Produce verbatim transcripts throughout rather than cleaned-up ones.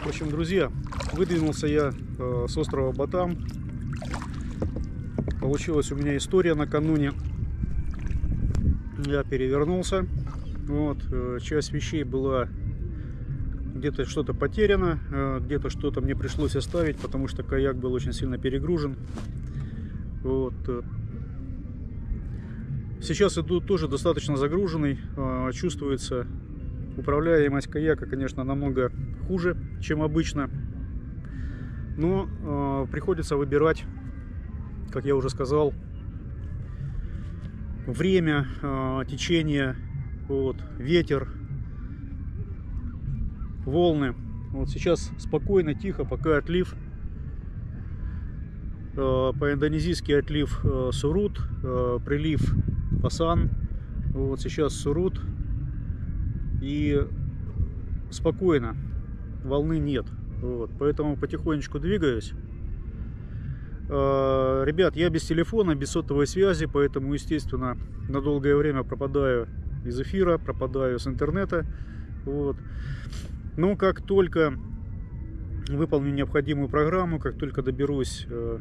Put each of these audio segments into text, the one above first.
В общем, друзья, выдвинулся я э, с острова Батам. Получилась у меня история накануне. Я перевернулся. Вот, э, часть вещей была где-то что-то потеряно, э, где-то что-то мне пришлось оставить, потому что каяк был очень сильно перегружен. Вот. Сейчас иду тоже достаточно загруженный, э, чувствуется управляемость каяка, конечно, намного хуже, чем обычно, но э, приходится выбирать, как я уже сказал, время, э, течение, вот, ветер, волны. Вот сейчас спокойно, тихо, пока отлив, э, по-индонезийски отлив э, Сурут, э, прилив Пасан. Вот сейчас Сурут. И спокойно, волны нет, вот, поэтому потихонечку двигаюсь. э, Ребят, я без телефона, без сотовой связи, поэтому, естественно, на долгое время пропадаю из эфира, пропадаю с интернета. Вот. Но как только выполню необходимую программу, как только доберусь э,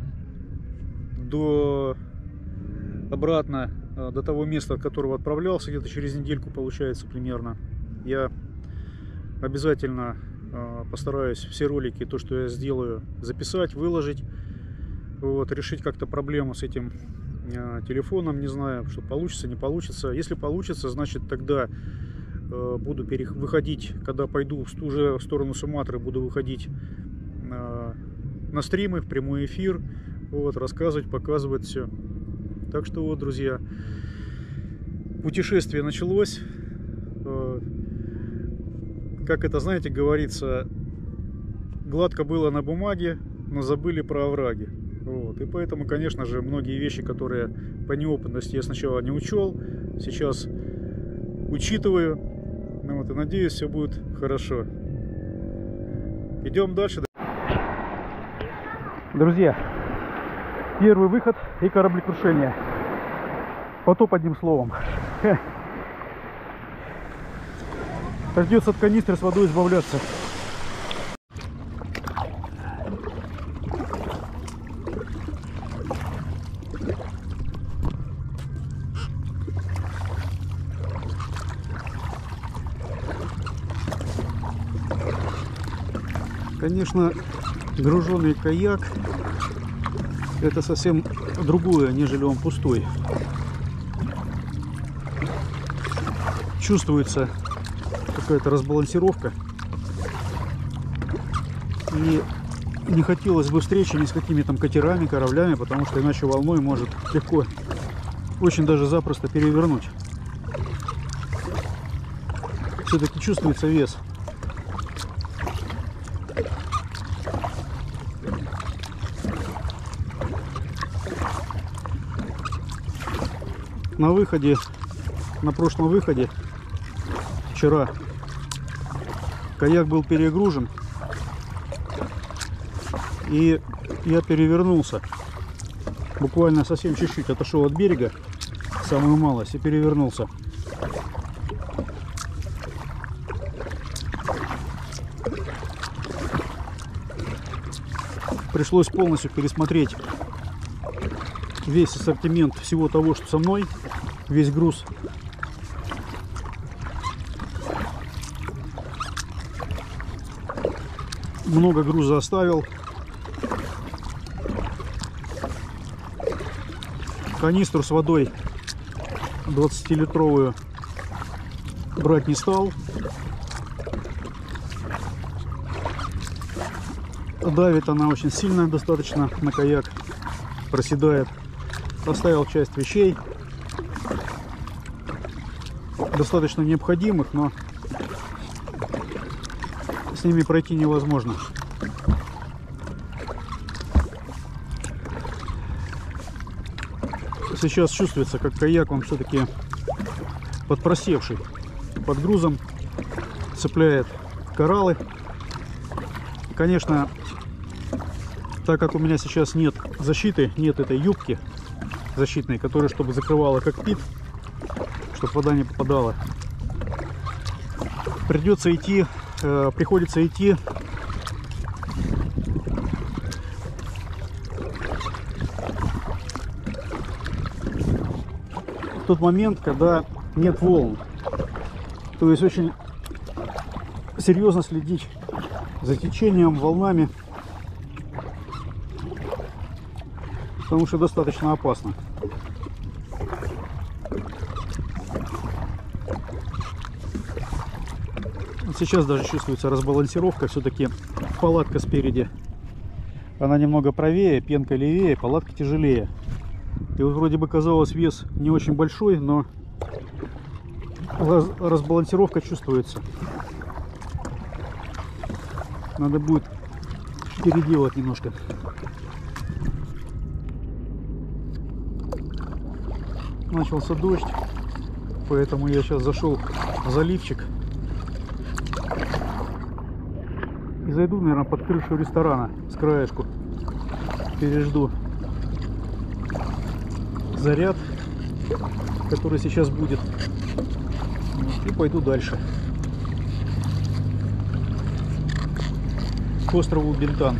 до обратно до того места, от которого отправлялся, где-то через недельку получается примерно, я обязательно э, постараюсь все ролики, то, что я сделаю, записать, выложить, вот, решить как-то проблему с этим э, телефоном, не знаю, что получится, не получится. Если получится, значит тогда э, буду перех... выходить, когда пойду уже в сторону Суматры, буду выходить э, на стримы, в прямой эфир, вот, рассказывать, показывать все. Так что вот, друзья, путешествие началось. Как это, знаете, говорится, гладко было на бумаге, но забыли про овраги. Вот. И поэтому, конечно же, многие вещи, которые по неопытности я сначала не учел, сейчас учитываю. Ну, вот, и надеюсь, все будет хорошо. Идем дальше. Друзья, первый выход и кораблекрушение. Потоп, одним словом. Придется от канистры с водой избавляться. Конечно, груженный каяк — это совсем другое, нежели он пустой. Чувствуется какая-то разбалансировка. И не хотелось бы встречи ни с какими там катерами, кораблями, потому что иначе волной может легко, очень даже запросто перевернуть. Все-таки чувствуется вес. На выходе, на прошлом выходе, вчера, каяк был перегружен, и я перевернулся. Буквально совсем чуть-чуть отошел от берега, самую малость, и перевернулся. Пришлось полностью пересмотреть весь ассортимент всего того, что со мной, весь груз. Много груза оставил. Канистру с водой двадцатилитровую брать не стал. Давит она очень сильно достаточно на каяк, проседает. Оставил часть вещей, достаточно необходимых, но с ними пройти невозможно. Сейчас чувствуется, как каяк, он все-таки подпросевший, под грузом, цепляет кораллы. Конечно, так как у меня сейчас нет защиты, нет этой юбки защитной, которая чтобы закрывала кокпит, чтобы вода не попадала, придется идти, э, приходится идти тот момент, когда нет волн. То есть очень серьезно следить за течением, волнами, потому что достаточно опасно. Сейчас даже чувствуется разбалансировка, все-таки палатка спереди, она немного правее, пенка левее, палатка тяжелее. И вот вроде бы казалось вес не очень большой, но разбалансировка чувствуется. Надо будет переделать немножко. Начался дождь, поэтому я сейчас зашел в заливчик и зайду, наверное, под крышу ресторана с краешку. Пережду заряд, который сейчас будет, и пойду дальше к острову Бинтан.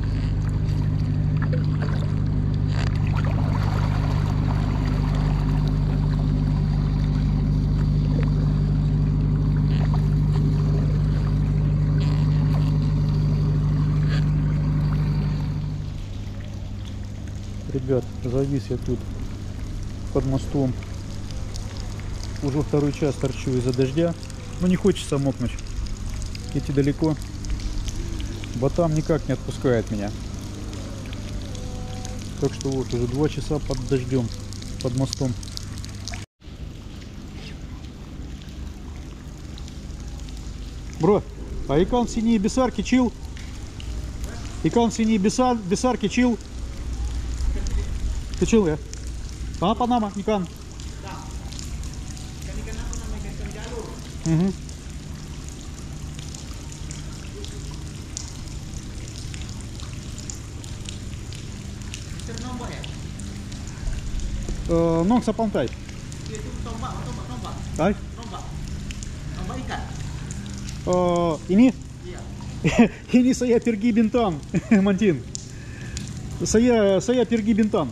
Ребят, завис я тут под мостом. Уже второй час торчу из-за дождя. Но не хочется мокнуть. Идти далеко. Батам никак не отпускает меня. Так что вот, уже два часа под дождем, под мостом. Бро, а you can't see any Besarki chill? You can't see any Besarki chill? Kecil ya? Apa nama ikan? Ikan-ikan apa namanya? Ikan jalur. Mm-hmm. Mister Nombak ya? Uh, nong sa pantai. Itu tombak, tombak, tombak. Ay? Tombak. Tombak ikan. Uh, ini? Iya. Ini saya pergi Bintang, Mantin. Saya saya pergi Bintang.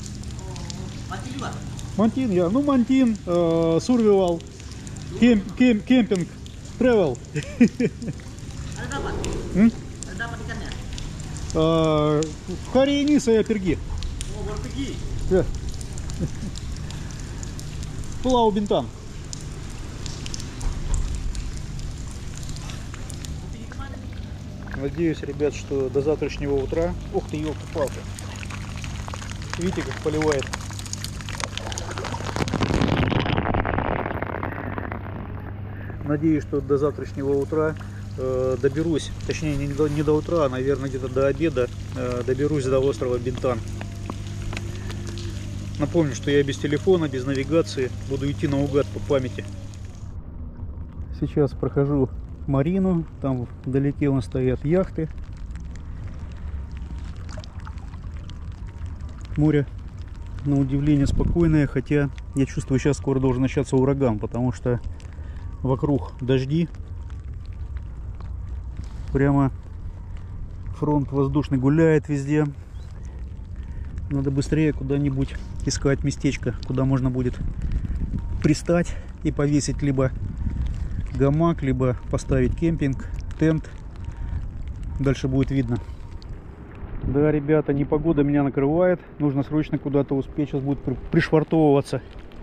Мантин я, ну Мантин, э, survival, кемп, кемп, кемпинг, travel. Ada dapat? Hmm? Ada dapat ikannya? Uh, hari ini saya pergi. Oh, baru pergi? Ya. Pulau Bintan. Надеюсь, ребят, что до завтрашнего утра... Ух ты, елка-палка. Видите, как поливает. Надеюсь, что до завтрашнего утра э, доберусь, точнее не до, не до утра, а, наверное, где-то до обеда э, доберусь до острова Бинтан. Напомню, что я без телефона, без навигации, буду идти наугад по памяти. Сейчас прохожу марину, там вдалеке вон стоят яхты. Море, на удивление, спокойное, хотя я чувствую, сейчас скоро должен начаться ураган, потому что вокруг дожди, прямо фронт воздушный гуляет везде. Надо быстрее куда-нибудь искать местечко, куда можно будет пристать и повесить либо гамак, либо поставить кемпинг, тент. Дальше будет видно. Да, ребята, непогода меня накрывает, нужно срочно куда-то успеть, сейчас будет пришвартовываться.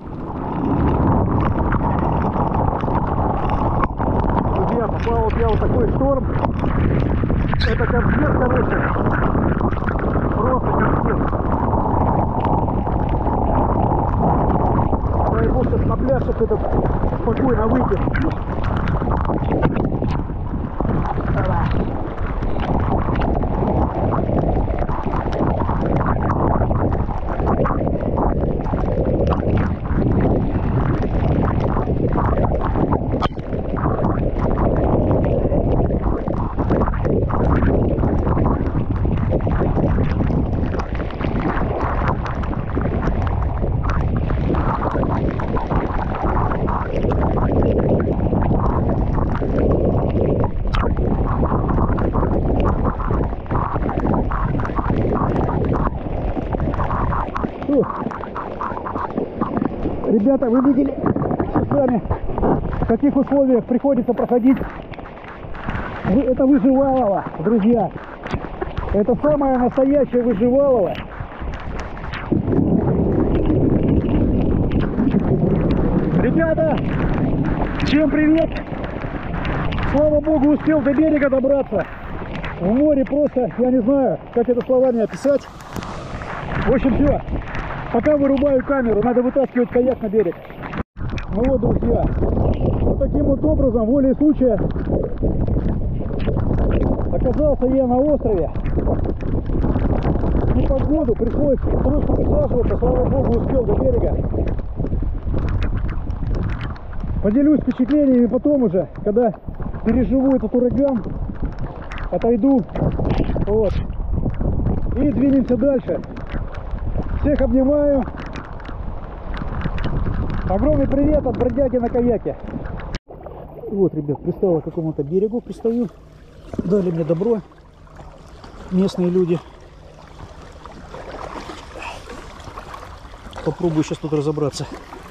Попал вот я вот такой шторм. Это капец, короче. Просто капец. Дай бог, сейчас на пляж этот спокойно выйти. ребята, вы видели сами, в каких условиях приходится проходить. Это выживалово, друзья. Это самое настоящее выживалово. Ребята, всем привет! Слава богу, успел до берега добраться. В море просто, я не знаю, как это словами описать. В общем, все. Пока вырубаю камеру, надо вытаскивать каяк на берег. Ну вот, друзья, вот таким вот образом, волей случая, оказался я на острове. В непогоду пришлось срочно присаживаться, слава богу, успел до берега. Поделюсь впечатлениями потом уже, когда переживу этот ураган, отойду, вот, и двинемся дальше. Всех обнимаю. Огромный привет от бродяги на каяке. Вот, ребят, пристал к какому-то берегу, пристаю. Дали мне добро местные люди. Попробую сейчас тут разобраться.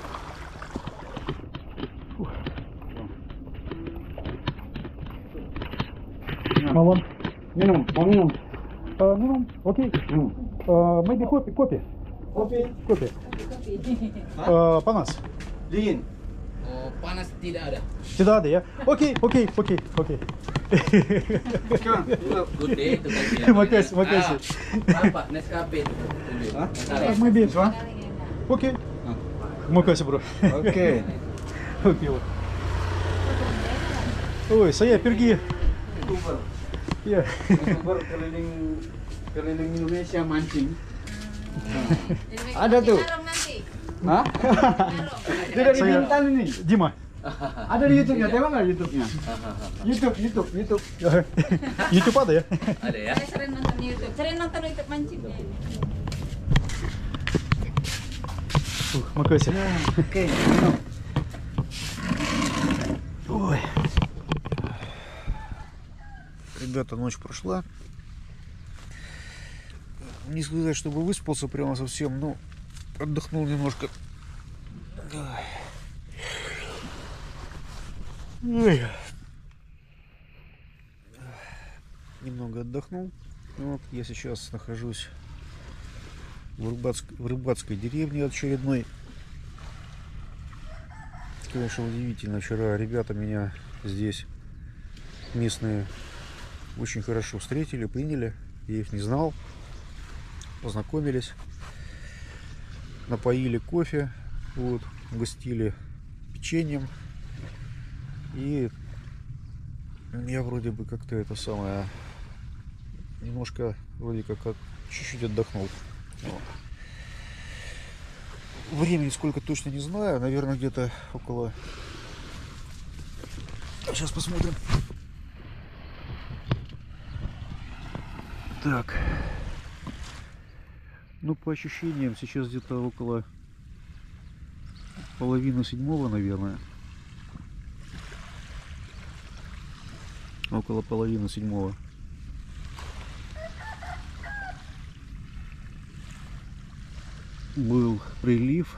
Малон. Минимум, минимум. Uh, minimum, okay. Mm. Uh, maybe copy, copy. Kopi. Copy. Uh, panas. Dingin. Oh, panas tidak ada. Tidak ada ya? Okey, okey, okey, okey. Sekarang. Good day itu kan. Makasih, makasih. Ah, apa? Nescafe itu. Hah? Uh, maybe. Sekarang? Okey. Makasih, bro. Okey. Okey. Oi, saya pergi. YouTuber. Ya. YouTuber keliling keliling Indonesia mancing. Ada tuh. Hah? Tidak di Bintan ini. Дима. Ada di YouTube-nya. Tengok nggak YouTube-nya? YouTube, YouTube, YouTube. YouTube ada ya? Ada ya? Saya sering nonton YouTube, sering nonton YouTube mancing. Uh, makasih. Oke. Ой. Ребята, ночь прошла. Не сказать, чтобы выспался прямо совсем, но отдохнул немножко. Ой. Немного отдохнул. Вот я сейчас нахожусь в, рыбацк... в рыбацкой деревне очередной. Конечно, удивительно. Вчера ребята меня здесь местные очень хорошо встретили, приняли. Я их не знал. Познакомились. Напоили кофе. Вот, угостили печеньем. И я вроде бы как-то это самое немножко вроде как чуть-чуть отдохнул. Вот. Времени сколько точно не знаю. Наверное, где-то около... Сейчас посмотрим. Так. Ну, по ощущениям, сейчас где-то около половины седьмого, наверное. Около половины седьмого. Был прилив.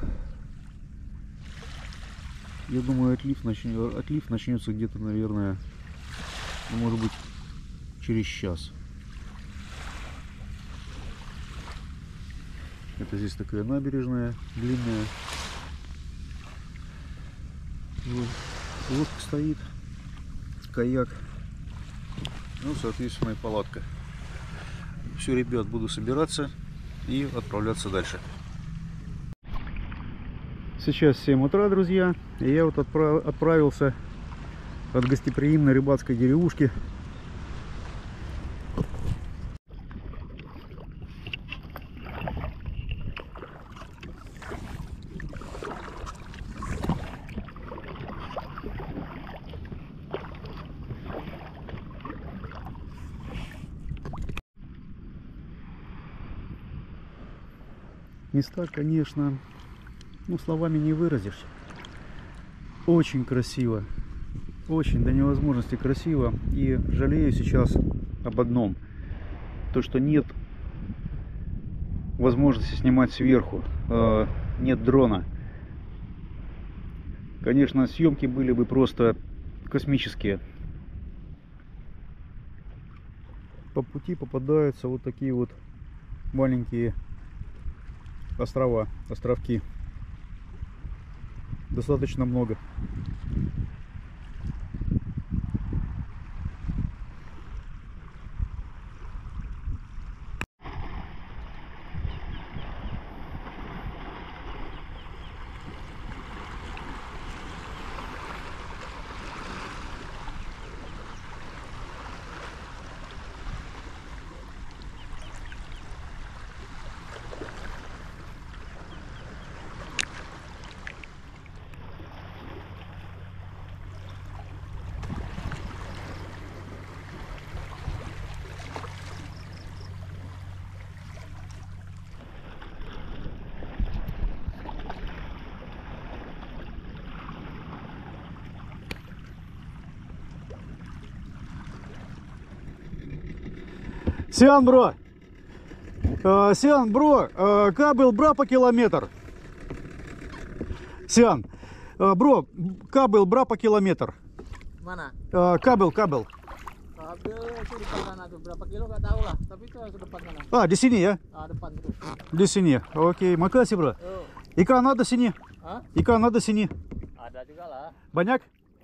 Я думаю, отлив, начнет, отлив начнется где-то, наверное, ну, может быть, через час. Это здесь такая набережная длинная. Вот. Лодка стоит, каяк, ну, соответственно, и палатка. Все, ребят, буду собираться и отправляться дальше. Сейчас семь утра, друзья, и я вот отправ... отправился от гостеприимной рыбацкой деревушки. Места, конечно, ну, словами не выразишь. Очень красиво. Очень до невозможности красиво. И жалею сейчас об одном. То, что нет возможности снимать сверху. Нет дрона. конечно, съемки были бы просто космические. По пути попадаются вот такие вот маленькие острова, островки. Достаточно много. Сиан, бро! Uh, Сиан, бро, uh, кабель бра по километр. Сиан, uh, бро, кабель бра по километр. Mana? Uh, kabel, kabel. Kabel itu depan sana tuh. Berapa kilo nggak tahu lah. Tapi itu ke depan sana. А, di sini ya? Ah, depan terus. Di sini. Окей, makasih, bro. Yuk. Ikan ada sini. Hah? Ikan ada sini. Ada juga lah. Banyak?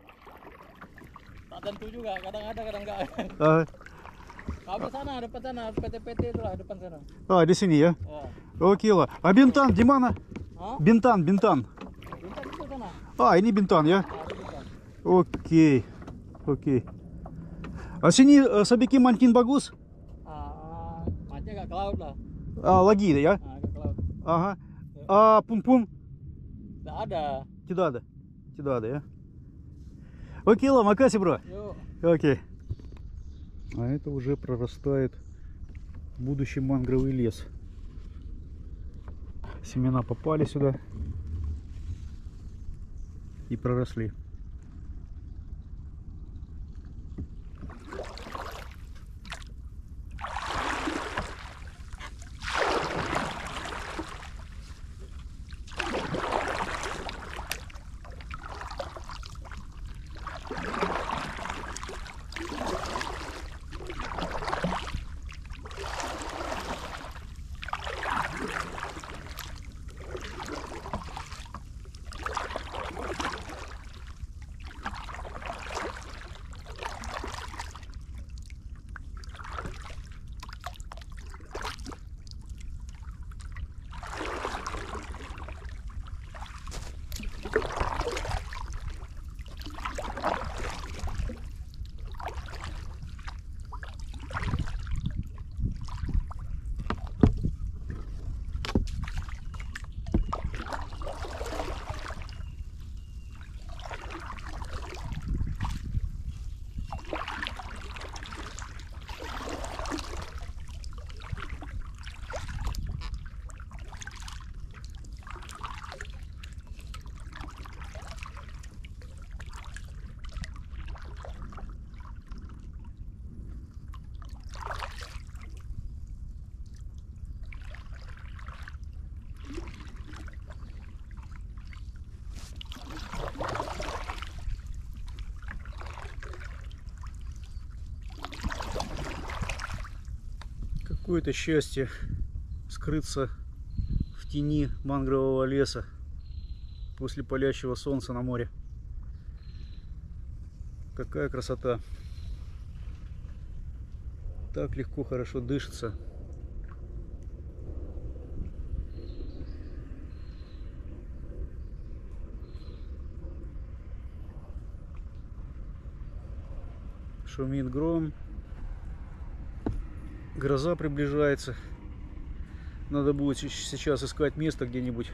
Tak tentu juga. Kadang ada, kadang enggak. Uh, Kabel sana, depan sana. P T P T itu lah depan sana. а, di sini ya? Ya. Окей lah. А бинтан di mana? Hah? Бинтан, бинтан. Bintang itu sana. А, ini бинтан ya? Ah, itu bintang. Окей. Окей. А sini uh, sabiki mancing bagus? Ah, mancing agak ke laut lah. А, lagi ya? Ah, agak ke laut. Ага. А пун-пун? Nggak ada. Tidak ada. Tidak ada ya? Окей lah, makasih, bro. Yuk. Окей. А это уже прорастает будущий мангровый лес. Семена попали сюда и проросли. Какое-то счастье скрыться в тени мангрового леса после палящего солнца на море. Какая красота! Так легко, хорошо дышится. Шумит гром. Гроза приближается. Надо будет сейчас искать место где-нибудь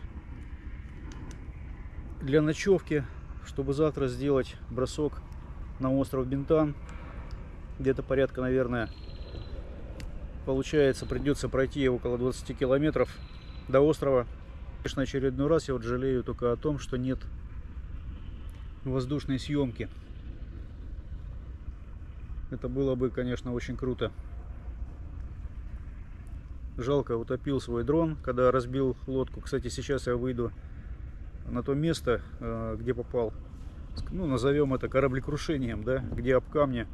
для ночевки, чтобы завтра сделать бросок на остров Бинтан. Где-то порядка, наверное, получается, придется пройти около двадцати километров до острова. Конечно, очередной раз я вот жалею только о том, что нет воздушной съемки. Это было бы, конечно, очень круто. Жалко, утопил свой дрон, когда разбил лодку. Кстати, сейчас я выйду на то место, где попал, ну, назовем это кораблекрушением, да, где об камни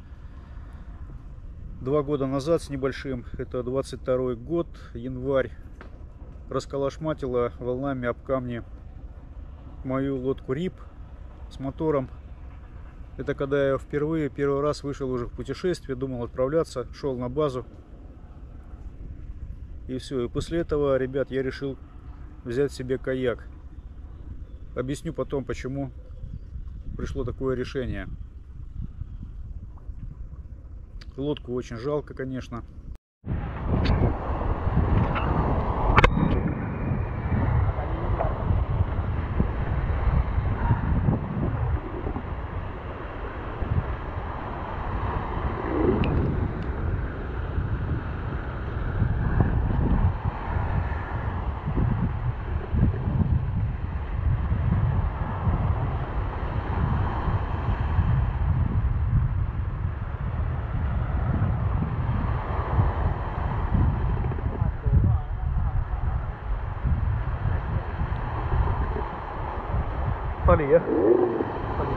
два года назад с небольшим, это двадцать второй год, январь, расколошматила волнами об камни мою лодку рип с мотором. Это когда я впервые, первый раз вышел уже в путешествие, думал отправляться, шел на базу. И все. И после этого, ребят, я решил взять себе каяк. Объясню потом, почему пришло такое решение. Лодку очень жалко, конечно. Tali ya. Tali.